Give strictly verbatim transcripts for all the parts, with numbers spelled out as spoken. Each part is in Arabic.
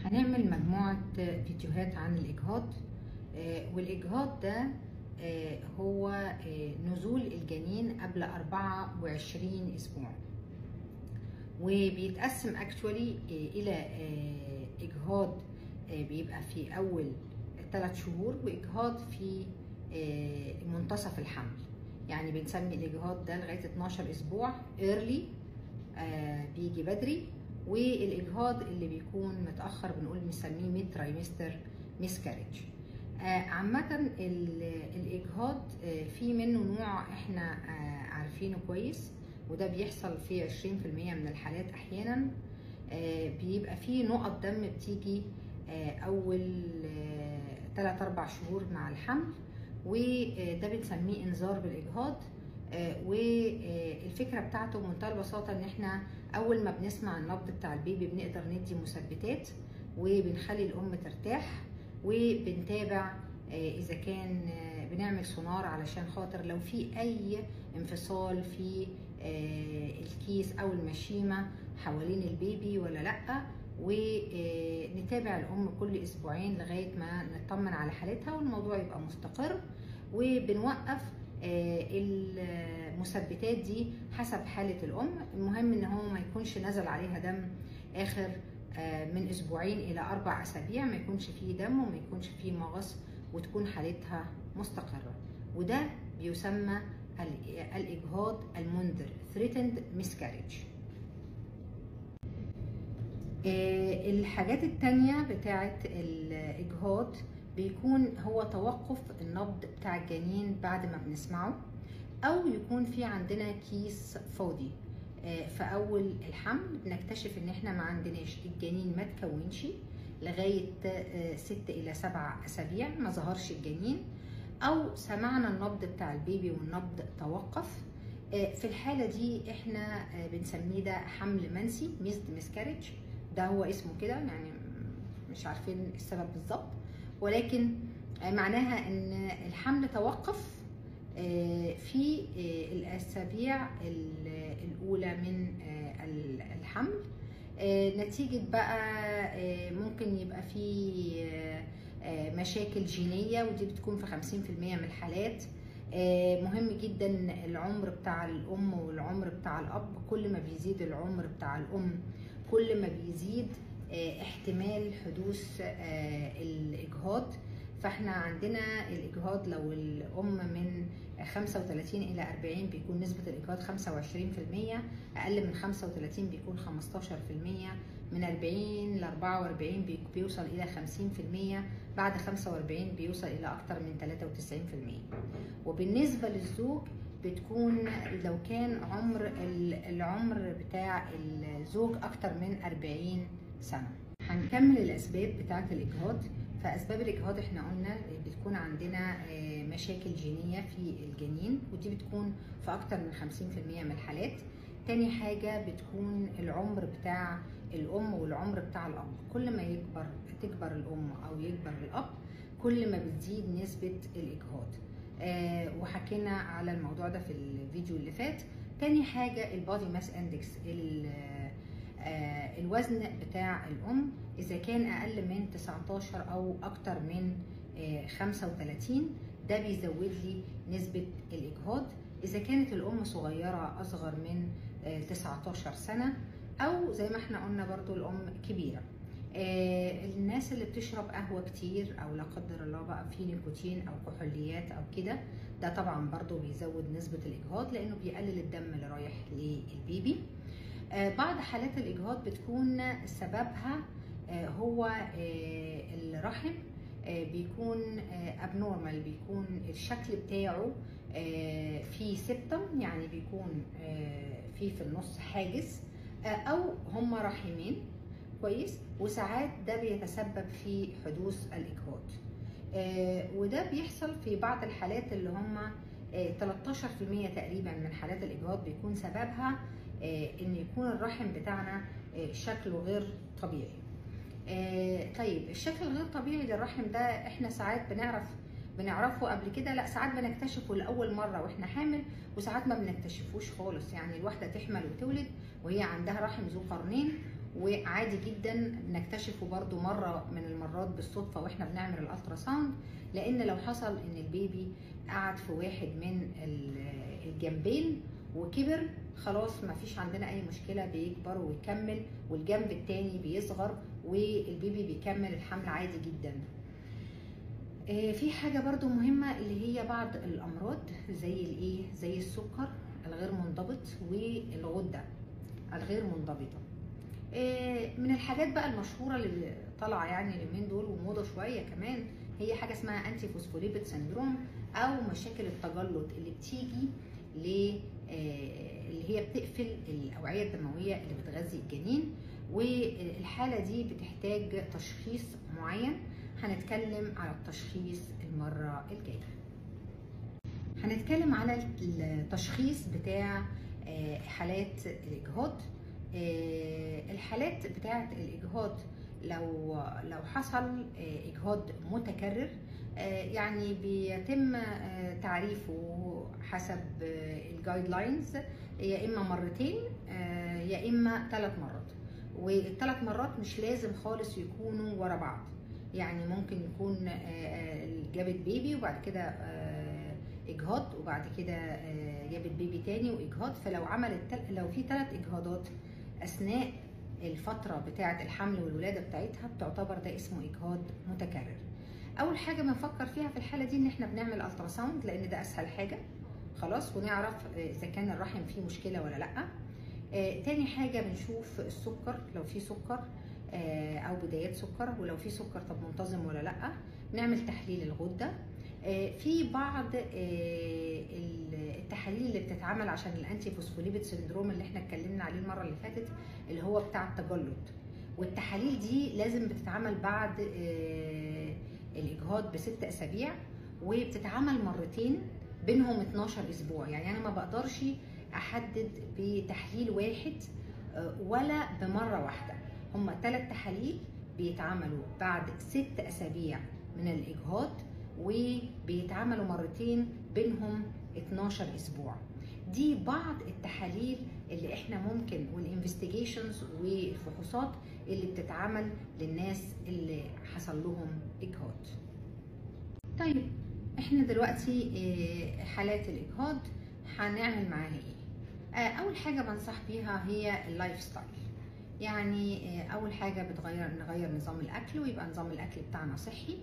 هنعمل مجموعة فيديوهات عن الإجهاض، والإجهاض ده هو نزول الجنين قبل أربعة وعشرين أسبوع، وبيتقسم اكشولي إلى إجهاض بيبقى في أول ثلاث شهور وإجهاض في منتصف الحمل. يعني بنسمي الإجهاض ده لغاية اتناشر أسبوع early، بيجي بدري، والإجهاض اللي بيكون متأخر بنقول بنسميه ميد ترايمستر مسكاريج. عامة الإجهاض في منه نوع احنا عارفينه كويس، وده بيحصل في عشرين في المية من الحالات أحيانا. بيبقى فيه نقط دم بتيجي أول ثلاث أربع شهور مع الحمل، وده بنسميه إنذار بالإجهاض. والفكرة بتاعته بمنتهى البساطة إن احنا أول ما بنسمع النبض بتاع البيبي بنقدر ندي مثبتات وبنخلي الأم ترتاح، وبنتابع إذا كان بنعمل سونار علشان خاطر لو في أي انفصال في الكيس أو المشيمة حوالين البيبي ولا لأ، ونتابع الأم كل أسبوعين لغاية ما نطمن على حالتها والموضوع يبقى مستقر، وبنوقف المثبتات دي حسب حالة الأم. المهم إن هو ما يكونش نزل عليها دم آخر من أسبوعين إلى أربع أسابيع، ما يكونش فيه دم وما يكونش فيه مغص، وتكون حالتها مستقرة. وده بيسمى الإجهاض المنذر threatened miscarriage. الحاجات التانية بتاعت الإجهاض بيكون هو توقف النبض بتاع الجنين بعد ما بنسمعه، أو يكون في عندنا كيس فاضي في أول الحمل، بنكتشف إن إحنا ما عندناش الجنين، ما تكونش لغاية ست إلى سبع أسابيع ما ظهرش الجنين، أو سمعنا النبض بتاع البيبي والنبض توقف. في الحالة دي إحنا بنسميه ده حمل منسي ميزد مسكاريج، ده هو اسمه كده، يعني مش عارفين السبب بالظبط، ولكن معناها إن الحمل توقف في الأسابيع الأولى من الحمل، نتيجة بقى ممكن يبقى في مشاكل جينية، ودي بتكون في خمسين في المية من الحالات. مهم جدا العمر بتاع الأم والعمر بتاع الأب، كل ما بيزيد العمر بتاع الأم كل ما بيزيد احتمال حدوث الإجهاض. فاحنا عندنا الإجهاض لو الأم من خمسة وتلاتين إلى أربعين بيكون نسبة الإجهاض خمسة وعشرين في المية، أقل من خمسة وتلاتين بيكون خمستاشر في المية، من أربعين ل أربعة وأربعين بيوصل إلى خمسين في المية، بعد خمسة وأربعين بيوصل إلى أكتر من تلاتة وتسعين في المية. وبالنسبة للزوج بتكون لو كان عمر العمر بتاع الزوج أكتر من أربعين سنة. هنكمل الأسباب بتاعة الإجهاض. فأسباب الإجهاض احنا قلنا بتكون عندنا مشاكل جينية في الجنين، ودي بتكون في أكتر من خمسين في المية من الحالات. تاني حاجة بتكون العمر بتاع الأم والعمر بتاع الأب، كل ما يكبر تكبر الأم أو يكبر الأب كل ما بتزيد نسبة الإجهاض، آه وحكينا على الموضوع ده في الفيديو اللي فات. تاني حاجة البادي ماس اندكس، آه الوزن بتاع الأم إذا كان أقل من تسعتاشر أو أكتر من آه خمسة وتلاتين ده بيزود لي نسبة الإجهاض. إذا كانت الأم صغيرة أصغر من آه تسعتاشر سنة، أو زي ما احنا قلنا برضو الأم كبيرة. آه الناس اللي بتشرب قهوة كتير، أو لا قدر الله بقى في نيكوتين أو كحوليات أو كده، ده طبعا برضو بيزود نسبة الإجهاض لأنه بيقلل الدم اللي رايح للبيبي. آه بعض حالات الإجهاض بتكون سببها آه هو آه الرحم آه بيكون ابنورمال، بيكون الشكل بتاعه آه في سبتم، يعني بيكون آه في في النص حاجز، آه او هما رحمين كويس، وساعات ده بيتسبب في حدوث الإجهاض. آه وده بيحصل في بعض الحالات اللي هما آه تلتاشر في المية تقريبا من حالات الإجهاض بيكون سببها آه ان يكون الرحم بتاعنا آه شكله غير طبيعي. آه طيب الشكل الغير طبيعي للرحم ده احنا ساعات بنعرف بنعرفه قبل كده، لا ساعات بنكتشفه لأول مرة واحنا حامل، وساعات ما بنكتشفوش خالص. يعني الواحدة تحمل وتولد وهي عندها رحم ذو قرنين وعادي جدا نكتشفه برضو مره من المرات بالصدفه واحنا بنعمل الالترا ساوند، لان لو حصل ان البيبي قعد في واحد من الجنبين وكبر خلاص ما فيش عندنا اي مشكله، بيكبر ويكمل والجنب التاني بيصغر والبيبي بيكمل الحمل عادي جدا. في حاجه برضو مهمه اللي هي بعض الامراض زي الايه زي السكر الغير منضبط والغده الغير منضبطه. من الحاجات بقى المشهوره اللي طالعه يعني اليومين دول وموضه شويه كمان هي حاجه اسمها انتي فوسفوليبيد سندروم، او مشاكل التجلط اللي بتيجي ل اللي هي بتقفل الاوعيه الدمويه اللي بتغذي الجنين، والحاله دي بتحتاج تشخيص معين. هنتكلم على التشخيص المره الجايه. هنتكلم على التشخيص بتاع حالات الاجهاض. الحالات بتاعه الاجهاض لو لو حصل اجهاض متكرر يعني بيتم تعريفه حسب الجايد لاينز، يا اما مرتين يا اما ثلاث مرات، والثلاث مرات مش لازم خالص يكونوا ورا بعض، يعني ممكن يكون جابت بيبي وبعد كده اجهاض وبعد كده جابت بيبي تاني واجهاض. فلو عملت لو في ثلاث اجهاضات اثناء الفتره بتاعه الحمل والولاده بتاعتها بتعتبر ده اسمه اجهاض متكرر. اول حاجه بنفكر فيها في الحاله دي ان احنا بنعمل الترا ساوند، لان ده اسهل حاجه خلاص، ونعرف اذا كان الرحم فيه مشكله ولا لا. آه، تاني حاجه بنشوف السكر لو في سكر آه، او بدايات سكر، ولو في سكر طب منتظم ولا لا. نعمل تحليل الغده. آه، في بعض آه، التحاليل اللي بتتعمل عشان الانتي فوسفوليبيد سندروم اللي احنا اتكلمنا عليه المره اللي فاتت اللي هو بتاع التجلط، والتحاليل دي لازم بتتعمل بعد آه، الاجهاض بست اسابيع، وبتتعمل مرتين بينهم اتناشر اسبوع. يعني انا ما بقدرش احدد بتحليل واحد ولا بمره واحده، هما ثلاث تحاليل بيتعملوا بعد ست اسابيع من الاجهاض وبيتعملوا مرتين بينهم اتناشر اسبوع. دي بعض التحاليل اللي احنا ممكن والانفستيجيشنز والفحوصات اللي بتتعمل للناس اللي حصل لهم اجهاض. طيب احنا دلوقتي حالات الاجهاض هنعمل معاها ايه؟ اول حاجه بنصح بيها هي اللايف ستايل. يعني اول حاجه بتغير نغير نظام الاكل، ويبقى نظام الاكل بتاعنا صحي،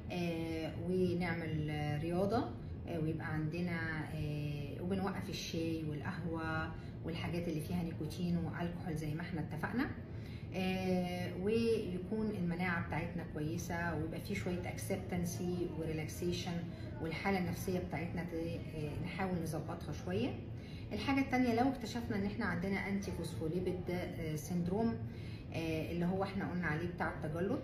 ونعمل رياضه، ويبقى عندنا وبنوقف الشاي والقهوه والحاجات اللي فيها نيكوتين والكحول زي ما احنا اتفقنا، ويكون المناعه بتاعتنا كويسه، ويبقى في شويه اكسبتنسي وريلاكسيشن، والحاله النفسيه بتاعتنا نحاول نظبطها شويه. الحاجه الثانيه لو اكتشفنا ان احنا عندنا انتي فوسفوليبيد سيندروم اللي هو احنا قلنا عليه بتاع التجلط،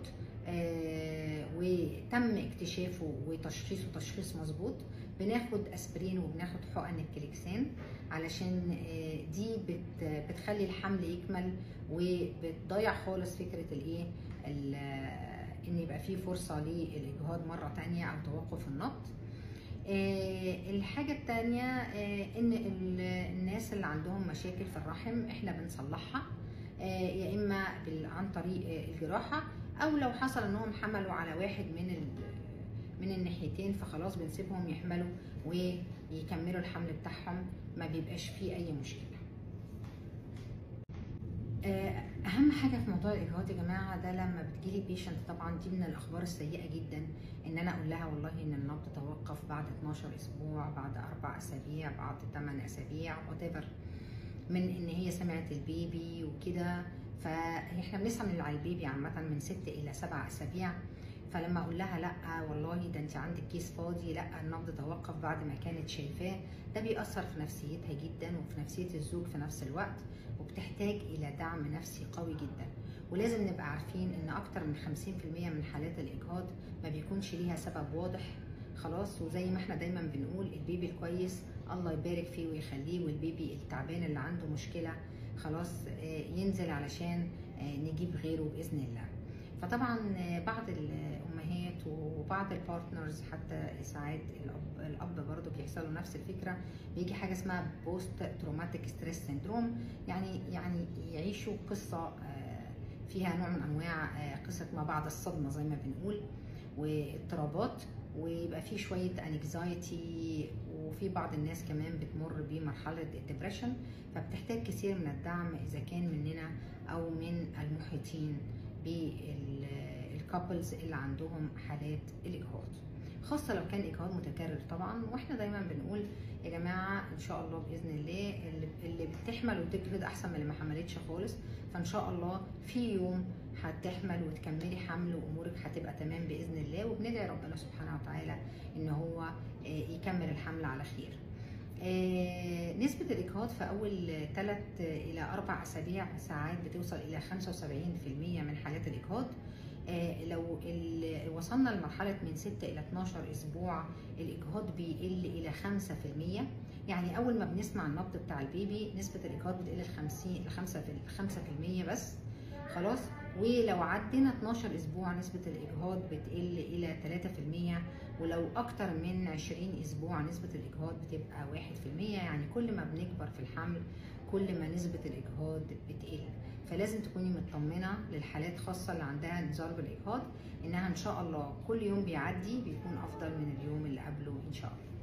وتم اكتشافه وتشخيصه تشخيص مظبوط، بناخد اسبرين وبناخد حقن الكليكسان علشان دي بتخلي الحمل يكمل وبتضيع خالص فكره الايه ان يبقى فيه فرصه للاجهاض مره ثانيه او توقف النبض. الحاجه الثانيه ان الناس اللي عندهم مشاكل في الرحم احنا بنصلحها يا اما عن طريق الجراحه، او لو حصل انهم حملوا على واحد من من الناحيتين فخلاص بنسيبهم يحملوا ويكملوا الحمل بتاعهم، ما بيبقاش فيه اي مشكله. اهم حاجه في موضوع الاجهاض يا جماعه ده لما بتجيلي بيشنت، طبعا دي من الاخبار السيئه جدا ان انا اقول لها والله ان النبض توقف بعد اتناشر اسبوع، بعد اربع اسابيع، بعد ثمانية اسابيع، whatever، من ان هي سمعت البيبي وكده. فاحنا بنسمع على البيبي عامه من ست الى سبع اسابيع. فلما اقول لها لا والله ده انت عندك كيس فاضي، لا النبض توقف بعد ما كانت شايفاه، ده بيأثر في نفسيتها جدا وفي نفسيه الزوج في نفس الوقت، وبتحتاج الى دعم نفسي قوي جدا. ولازم نبقى عارفين ان اكتر من خمسين في المية من حالات الاجهاض ما بيكونش ليها سبب واضح خلاص. وزي ما احنا دايما بنقول البيبي الكويس الله يبارك فيه ويخليه، والبيبي التعبان اللي عنده مشكله خلاص ينزل علشان نجيب غيره باذن الله. فطبعا بعض الامهات وبعض البارتنرز حتى ساعات الاب الاب برضه بيحصل له نفس الفكره، بيجي حاجه اسمها بوست تروماتيك ستريس سيندروم، يعني يعني يعيشوا قصه فيها نوع من انواع قصه ما بعد الصدمه زي ما بنقول واضطرابات، ويبقى في شويه انكزايتي، وفي بعض الناس كمان بتمر بمرحله الدبريشن، فبتحتاج كثير من الدعم اذا كان مننا او من المحيطين بالكابلز اللي عندهم حالات الاجهاض، خاصه لو كان اجهاض متكرر طبعا. واحنا دايما بنقول يا جماعه ان شاء الله باذن الله اللي بتحمل وتجهض احسن من اللي ما حملتش خالص، فان شاء الله في يوم هتحمل وتكملي حمل وامورك هتبقى تمام باذن الله، وبندعي ربنا سبحانه وتعالى ان هو يكمل الحمل على خير. نسبة الإجهاض في أول ثلاث إلى أربع أسابيع ساعات بتوصل إلى خمسة وسبعين بالمية من حالات الإجهاض. لو وصلنا لمرحلة من ستة إلى اتناشر أسبوع الإجهاض بيقل إلى خمسة بالمية، يعني أول ما بنسمع النبض بتاع البيبي نسبة الإجهاض بتقل ل خمسة بالمية بس خلاص. ولو عدينا اتناشر أسبوع نسبة الإجهاض بتقل إلى ثلاثة بالمية، ولو أكتر من عشرين أسبوع نسبة الإجهاض بتبقى واحد بالمية. يعني كل ما بنكبر في الحمل كل ما نسبة الإجهاض بتقل، فلازم تكوني مطمنة للحالات خاصة اللي عندها انذار بالإجهاض إنها إن شاء الله كل يوم بيعدي بيكون أفضل من اليوم اللي قبله إن شاء الله.